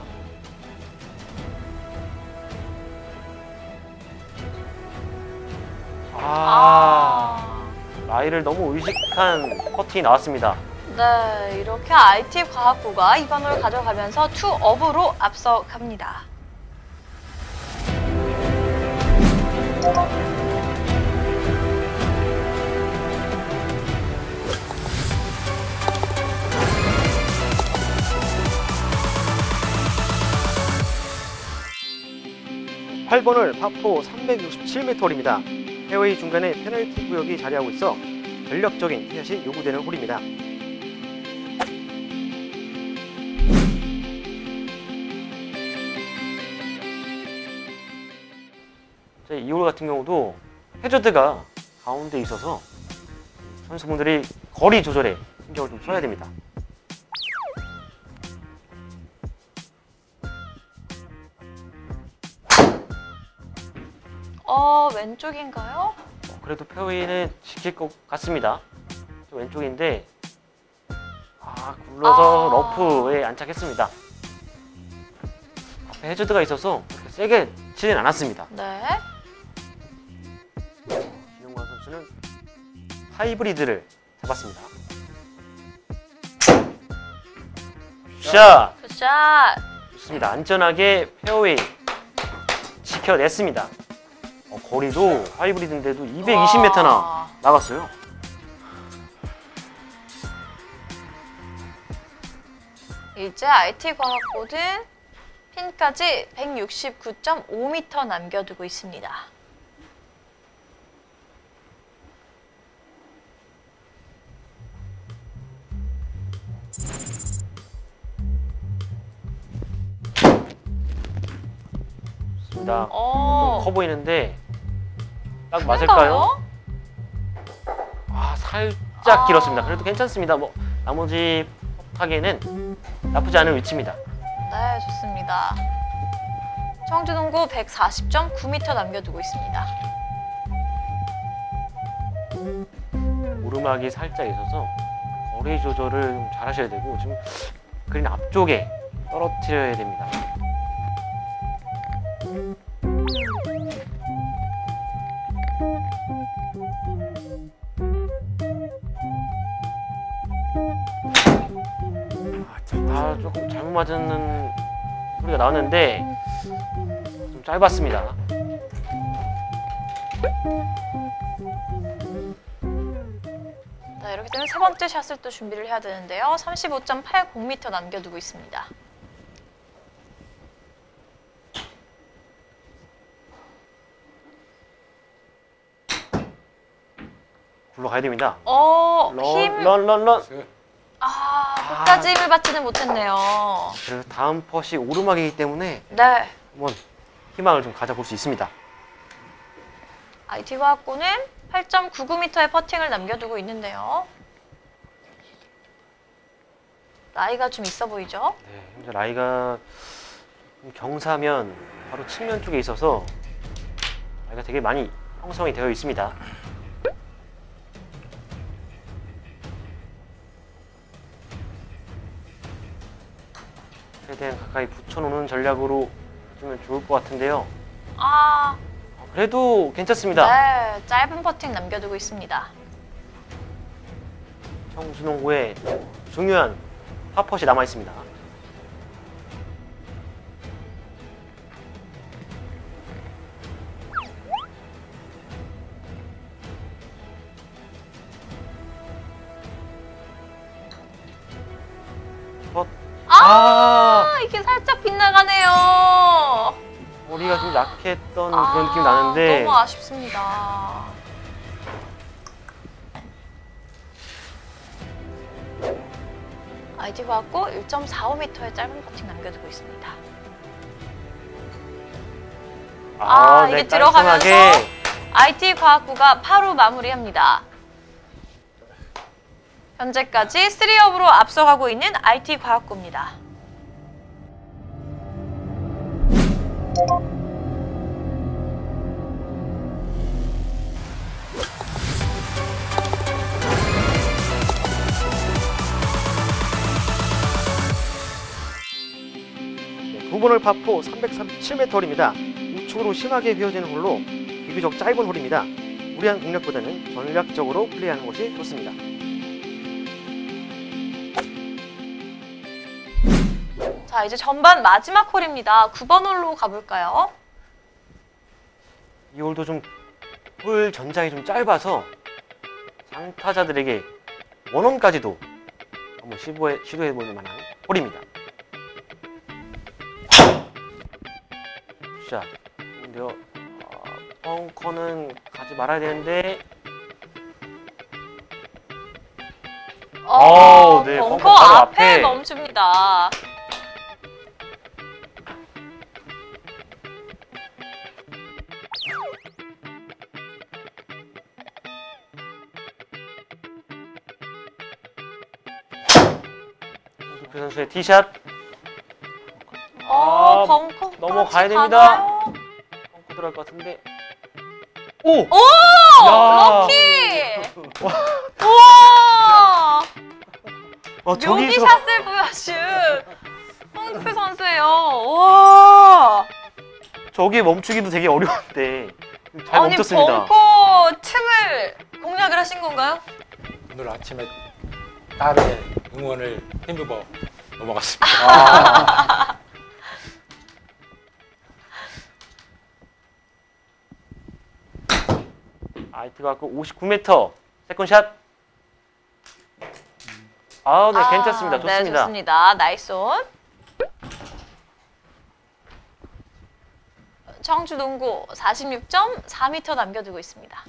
아, 라이를 너무 의식한 퍼팅이 나왔습니다. 네, 이렇게 아이티 과학고가 이번 홀 가져가면서 투 업으로 앞서갑니다. 팔 번을 파포 삼백육십칠 미터 홀입니다. 페어웨이 중간에 페널티 구역이 자리하고 있어 전력적인 티샷이 요구되는 홀입니다. 이 홀 같은 경우도 해저드가 가운데 있어서 선수분들이 거리 조절에 신경을 좀 써야 됩니다. 어, 왼쪽인가요? 어, 그래도 페어웨이는 지킬 것 같습니다. 좀 왼쪽인데 아, 굴러서 아. 러프에 안착했습니다. 앞에 해저드가 있어서 그렇게 세게 치진 않았습니다. 네. 진영관 선수는 하이브리드를 잡았습니다. 샷! 굿샷. 좋습니다. 안전하게 페어웨이 지켜냈습니다. 어, 거리도 하이브리드인데도 이백이십 미터나 와. 나갔어요. 이제 아이티 과학고는 핀까지 백육십구 점 오 미터 남겨두고 있습니다. 좋습니다. 어, 좀 커 보이는데 딱 맞을까요? 큰가요? 아, 살짝 아. 길었습니다. 그래도 괜찮습니다. 뭐 나머지 타겟은 나쁘지 않은 위치입니다. 네, 좋습니다. 청주농구 백사십 점 구 미터 남겨두고 있습니다. 오르막이 살짝 있어서 거리 조절을 좀 잘 하셔야 되고 지금 그린 앞쪽에 떨어뜨려야 됩니다. 아, 조금 잘못 맞은 소리가 나왔는데 좀 짧았습니다. 네, 이렇게 되면 세 번째 샷을 또 준비를 해야 되는데요. 삼십오 점 팔공 미터 남겨두고 있습니다. 굴러가야 됩니다. 어, 런, 힘. 런, 런, 런. 아, 끝까지 힘을 받지는 못했네요. 그래서 다음 펫이 오르막이기 때문에 네. 한번 희망을 좀 가져볼 수 있습니다. 아이티과학고는 팔 점 구구 미터의 퍼팅을 남겨두고 있는데요. 나이가 좀 있어 보이죠? 네, 현재 라이가 좀 경사면 바로 측면 쪽에 있어서 라이가 되게 많이 형성이 되어 있습니다. 최대한 가까이 붙여놓는 전략으로 해주면 좋을 것 같은데요. 아, 어, 그래도 괜찮습니다. 네. 짧은 퍼팅 남겨두고 있습니다. 청주농구에 중요한 파펫이 남아 있습니다. 펫. 아, 이게 살짝 빗나가네요. 머리가 좀 약했던 아, 그런 느낌이 나는데 너무 아쉽습니다. 아이티과학고 일 점 사오 미터의 짧은 퍼팅 남겨두고 있습니다. 아, 이게 들어가면서 깔끔하게. 아이티과학고가 파로 마무리합니다. 현재까지 쓰리 업으로 앞서가고 있는 아이티과학고입니다. 두 번을 파포 삼백삼십칠 미터 홀입니다. 우측으로 심하게 휘어지는 홀로 비교적 짧은 홀입니다. 무리한 공략보다는 전략적으로 플레이하는 것이 좋습니다. 자, 이제 전반 마지막 홀입니다. 구 번 홀로 가볼까요? 이 홀도 좀 홀 전장이 좀 짧아서 장타자들에게 원홈까지도 한번 시도해, 시도해볼 만한 홀입니다. 자, 근데요, 어, 벙커는 가지 말아야 되는데 어, 어, 네, 벙커 벙커 바로 앞에 앞에. 멈춥니다. 김기표 선수의 티샷 어, 아, 벙커 넘어가야 떨어지 됩니다. 가나요? 벙커 들어갈 것 같은데 오! 오! 야. 럭키! 우와! 어, 저기서 묘기샷을 보여준 홍기표 선수예요. 우와! 저기에 멈추기도 되게 어려운데 잘 아니, 멈췄습니다. 벙커 틈을 공략을 하신 건가요? 오늘 아침에 딸의 응원을 힘입어 넘어갔습니다. 아. 아이티가 그 오십구 미터 세컨샷. 아, 네, 괜찮습니다. 네, 좋습니다. 좋습니다. 나이스 온. 청주농구 사십육 점 사 미터 남겨두고 있습니다.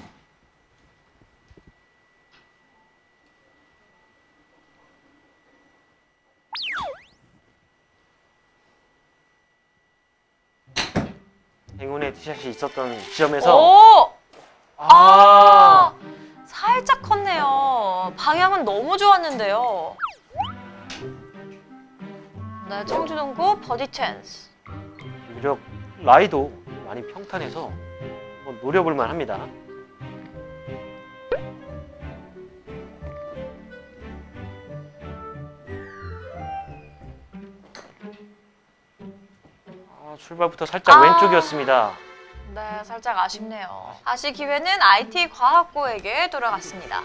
행운의 티샷이 있었던 지점에서 오! 아, 아, 살짝 컸네요. 방향은 너무 좋았는데요. 네, 청주농구 버디 찬스. 비교적 라이도 많이 평탄해서 한번 노려볼만 합니다. 아, 출발부터 살짝 아. 왼쪽이었습니다. 네, 살짝 아쉽네요. 다시 기회는 아이티과학고에게 돌아갔습니다.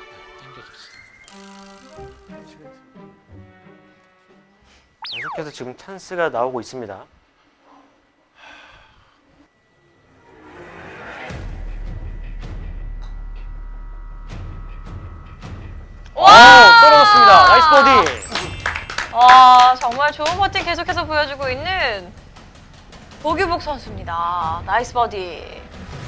계속해서 지금 찬스가 나오고 있습니다. 와! 떨어졌습니다. 나이스 버디. 와, 정말 좋은 퍼팅 계속해서 보여주고 있는 보규복 선수입니다. 나이스 버디.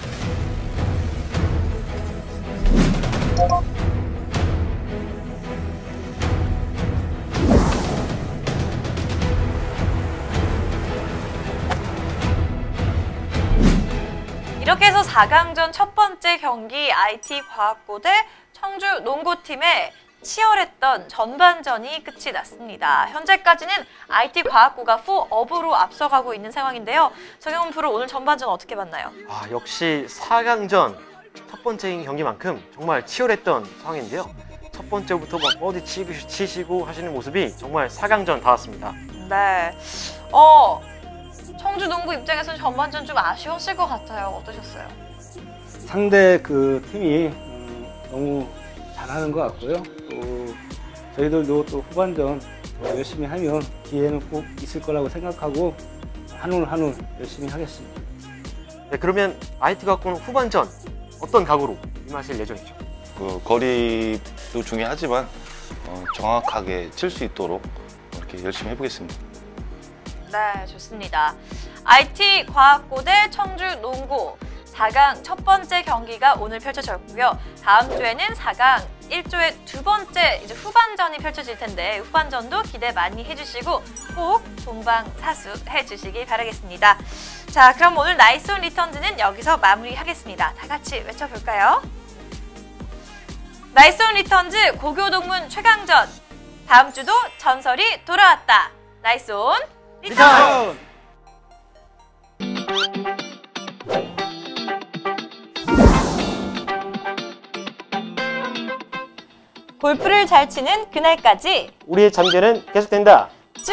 이렇게 해서 사 강전 첫 번째 경기 아이티과학고 대 청주농구팀의 치열했던 전반전이 끝이 났습니다. 현재까지는 아이티과학고가 사업으로 앞서가고 있는 상황인데요. 정영훈 프로 오늘 전반전 어떻게 봤나요? 아, 역시 사 강전 첫 번째인 경기만큼 정말 치열했던 상황인데요. 첫 번째부터 막 버디 치고, 치시고 하시는 모습이 정말 사 강전다웠습니다. 네. 어, 청주농구 입장에서는 전반전 좀 아쉬웠을 것 같아요. 어떠셨어요? 상대 그 팀이 음, 너무 잘하는 것 같고요. 또 저희들도 또 후반전 더 열심히 하면 기회는 꼭 있을 거라고 생각하고 한 올 한 올 열심히 하겠습니다. 네, 그러면 아이티과학고는 후반전 어떤 각오로 임하실 예정이죠? 그 거리도 중요하지만 어, 정확하게 칠 수 있도록 이렇게 열심히 해보겠습니다. 네, 좋습니다. 아이티과학고 대 청주농구 사 강 첫 번째 경기가 오늘 펼쳐졌고요. 다음 주에는 사 강 일 조의 두 번째 이제 후반전이 펼쳐질 텐데 후반전도 기대 많이 해주시고 꼭 본방사수 해주시기 바라겠습니다. 자, 그럼 오늘 나이스 온 리턴즈는 여기서 마무리하겠습니다. 다 같이 외쳐볼까요? 나이스 온 리턴즈 고교동문 최강전. 다음 주도 전설이 돌아왔다. 나이스 온 리턴즈. 골프를 잘 치는 그날까지 우리의 잠재는 계속된다. 쭉!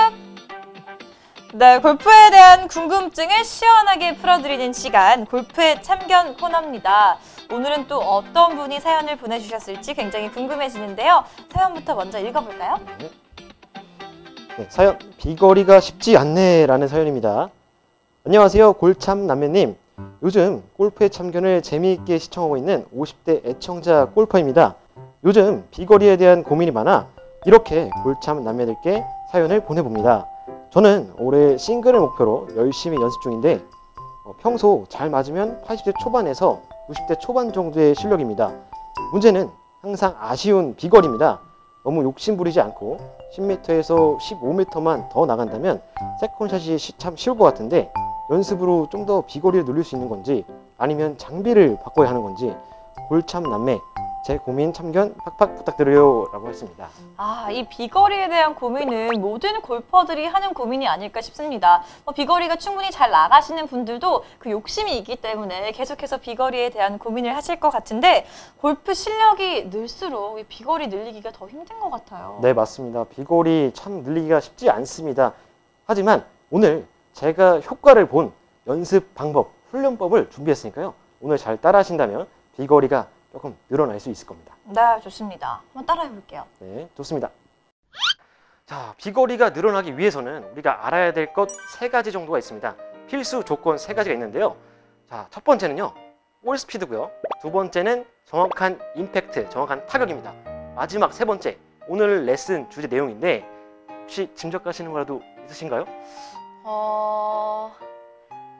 네, 골프에 대한 궁금증을 시원하게 풀어드리는 시간, 골프의 참견 코너입니다. 오늘은 또 어떤 분이 사연을 보내주셨을지 굉장히 궁금해지는데요. 사연부터 먼저 읽어볼까요? 네, 사연, 비거리가 쉽지 않네라는 사연입니다. 안녕하세요, 골참 남매님. 요즘 골프의 참견을 재미있게 시청하고 있는 오십 대 애청자 골퍼입니다. 요즘 비거리에 대한 고민이 많아 이렇게 골참 남매들께 사연을 보내봅니다. 저는 올해 싱글을 목표로 열심히 연습 중인데 어, 평소 잘 맞으면 팔십 대 초반에서 구십 대 초반 정도의 실력입니다. 문제는 항상 아쉬운 비거리입니다. 너무 욕심부리지 않고 십 미터에서 십오 미터만 더 나간다면 세컨샷이 참 쉬울 것 같은데 연습으로 좀 더 비거리를 늘릴 수 있는 건지 아니면 장비를 바꿔야 하는 건지 골참 남매 제 고민 참견 팍팍 부탁드려요 라고 했습니다. 아, 이 비거리에 대한 고민은 모든 골퍼들이 하는 고민이 아닐까 싶습니다. 뭐 비거리가 충분히 잘 나가시는 분들도 그 욕심이 있기 때문에 계속해서 비거리에 대한 고민을 하실 것 같은데 골프 실력이 늘수록 이 비거리 늘리기가 더 힘든 것 같아요. 네, 맞습니다. 비거리 참 늘리기가 쉽지 않습니다. 하지만 오늘 제가 효과를 본 연습 방법, 훈련법을 준비했으니까요. 오늘 잘 따라 하신다면 비거리가 조금 늘어날 수 있을 겁니다. 네, 좋습니다. 한번 따라해 볼게요. 네, 좋습니다. 자, 비거리가 늘어나기 위해서는 우리가 알아야 될 것 세 가지 정도가 있습니다. 필수 조건 세 가지가 있는데요. 자, 첫 번째는요, 볼 스피드고요. 두 번째는 정확한 임팩트, 정확한 타격입니다. 마지막 세 번째, 오늘 레슨 주제 내용인데 혹시 짐작가시는 거라도 있으신가요? 어...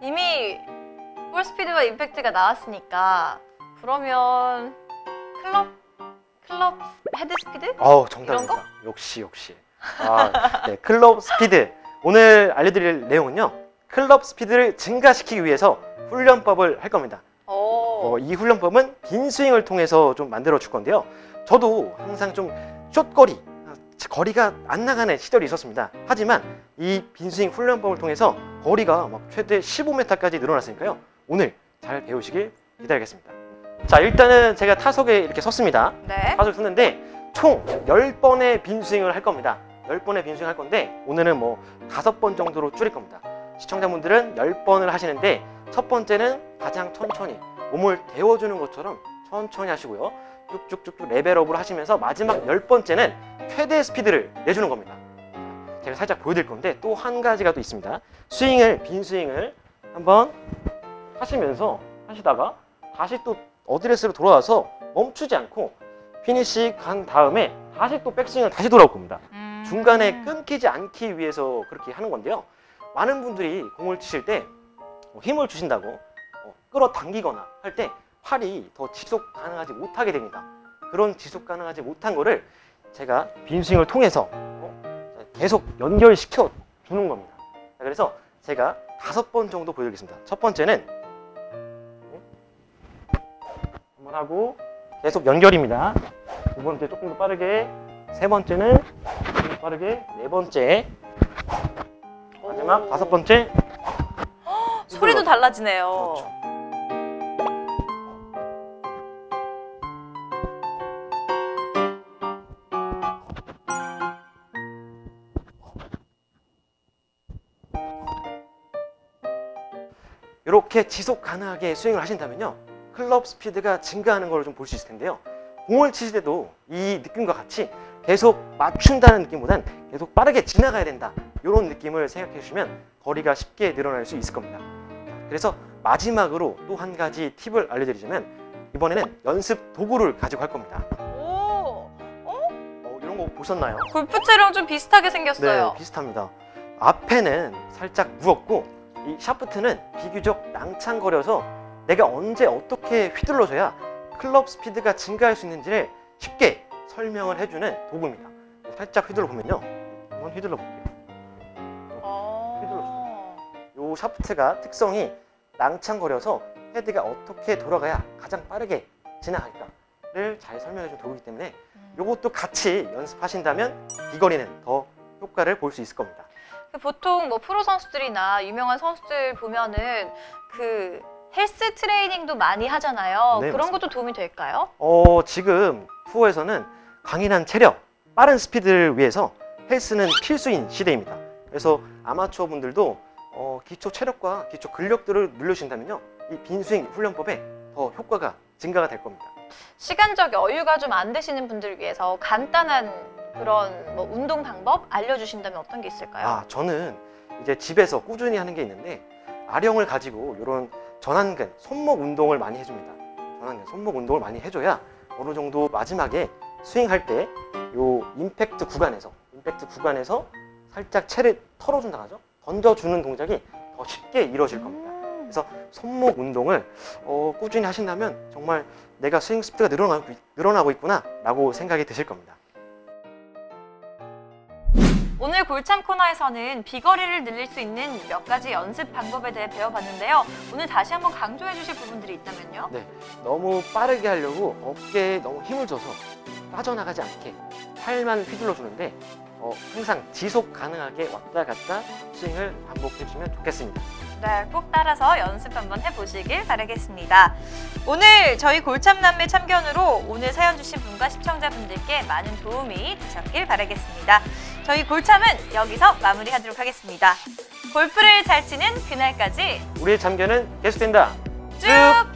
이미 볼 스피드와 임팩트가 나왔으니까 그러면 클럽 클럽 헤드 스피드? 어우, 정답입니다. 이런 역시 역시. 아, 네, 클럽 스피드. 오늘 알려드릴 내용은요. 클럽 스피드를 증가시키기 위해서 훈련법을 할 겁니다. 오. 어, 이 훈련법은 빈 스윙을 통해서 좀 만들어 줄 건데요. 저도 항상 좀 숏거리, 거리가 안 나가는 시절이 있었습니다. 하지만 이 빈 스윙 훈련법을 통해서 거리가 막 최대 십오 미터까지 늘어났으니까요. 오늘 잘 배우시길 기다리겠습니다. 자, 일단은 제가 타석에 이렇게 섰습니다. 네. 타석에 섰는데 총 열 번의 빈 스윙을 할 겁니다. 열 번의 빈 스윙 할 건데 오늘은 뭐 다섯 번 정도로 줄일 겁니다. 시청자분들은 열 번을 하시는데 첫 번째는 가장 천천히 몸을 데워주는 것처럼 천천히 하시고요. 쭉쭉쭉쭉 레벨업을 하시면서 마지막 열 번째는 최대 스피드를 내주는 겁니다. 제가 살짝 보여드릴 건데 또 한 가지가 또 있습니다. 스윙을, 빈 스윙을 한번 하시면서 하시다가 다시 또 어드레스로 돌아와서 멈추지 않고 피니시 간 다음에 다시 또 백스윙을 다시 돌아올 겁니다. 음. 중간에 끊기지 않기 위해서 그렇게 하는 건데요. 많은 분들이 공을 치실 때 힘을 주신다고 끌어당기거나 할 때 팔이 더 지속 가능하지 못하게 됩니다. 그런 지속 가능하지 못한 거를 제가 빈 스윙을 통해서 계속 연결시켜 주는 겁니다. 그래서 제가 다섯 번 정도 보여드리겠습니다. 첫 번째는 한번 하고 계속 연결입니다. 두 번째 조금 더 빠르게, 세 번째는 조금 더 빠르게, 네 번째, 마지막 오. 다섯 번째. 소리도 달라지네요. 그렇죠. 이렇게 지속 가능하게 스윙을 하신다면요, 클럽 스피드가 증가하는 걸 좀 볼 수 있을 텐데요. 공을 치실 때도 이 느낌과 같이 계속 맞춘다는 느낌보단 계속 빠르게 지나가야 된다, 이런 느낌을 생각해 주시면 거리가 쉽게 늘어날 수 있을 겁니다. 그래서 마지막으로 또 한 가지 팁을 알려드리자면 이번에는 연습 도구를 가지고 할 겁니다. 오. 어, 이런 거 보셨나요? 골프채랑 좀 비슷하게 생겼어요. 네, 비슷합니다. 앞에는 살짝 무겁고 이 샤프트는 비교적 낭창거려서 내가 언제 어떻게 휘둘러줘야 클럽 스피드가 증가할 수 있는지를 쉽게 설명을 해주는 도구입니다. 살짝 휘둘러 보면요, 한번 휘둘러 볼게요. 어. 이 샤프트가 특성이 낭창거려서 헤드가 어떻게 돌아가야 가장 빠르게 지나갈까를 잘 설명해준 도구이기 때문에 이것도 같이 연습하신다면 비거리는 더 효과를 볼 수 있을 겁니다. 보통 뭐 프로 선수들이나 유명한 선수들 보면은 그 헬스 트레이닝도 많이 하잖아요. 네, 그런 맞습니다. 것도 도움이 될까요? 어, 지금 투어에서는 강인한 체력, 빠른 스피드를 위해서 헬스는 필수인 시대입니다. 그래서 아마추어 분들도 어, 기초 체력과 기초 근력들을 늘려주신다면요, 이 빈스윙 훈련법에 더 효과가 증가가 될 겁니다. 시간적 여유가 좀 안 되시는 분들을 위해서 간단한 그런 뭐 운동 방법 알려주신다면 어떤 게 있을까요? 아, 저는 이제 집에서 꾸준히 하는 게 있는데 아령을 가지고 이런 전완근, 손목 운동을 많이 해줍니다. 전완근, 손목 운동을 많이 해줘야 어느 정도 마지막에 스윙할 때 요 임팩트 구간에서 임팩트 구간에서 살짝 채를 털어준다 하죠. 던져주는 동작이 더 쉽게 이루어질 겁니다. 그래서 손목 운동을 어, 꾸준히 하신다면 정말 내가 스윙 스피드가 늘어나고, 늘어나고 있구나 라고 생각이 드실 겁니다. 오늘 골참 코너에서는 비거리를 늘릴 수 있는 몇 가지 연습 방법에 대해 배워봤는데요. 오늘 다시 한번 강조해 주실 부분들이 있다면요? 네, 너무 빠르게 하려고 어깨에 너무 힘을 줘서 빠져나가지 않게 팔만 휘둘러 주는데 어, 항상 지속 가능하게 왔다 갔다 스윙을 반복해 주시면 좋겠습니다. 네, 꼭 따라서 연습 한번 해보시길 바라겠습니다. 오늘 저희 골참남매 참견으로 오늘 사연 주신 분과 시청자분들께 많은 도움이 되셨길 바라겠습니다. 저희 골참은 여기서 마무리하도록 하겠습니다. 골프를 잘 치는 그날까지 우리의 참견은 계속된다. 쭉